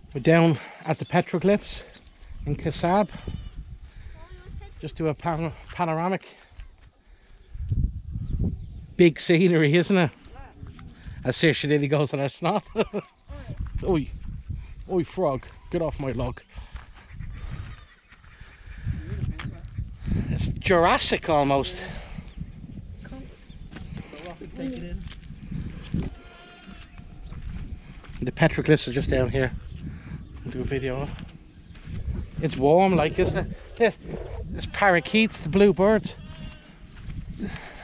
We're down at the Petroglyphs in Khasab. Just do a panoramic. Big scenery, isn't it? As Saoirse nearly goes on her snot. Oi, oi frog, get off my log. It's Jurassic almost. The petroglyphs are just down here. I'll do a video of. It's warm, like, isn't it? There's parakeets, the blue birds.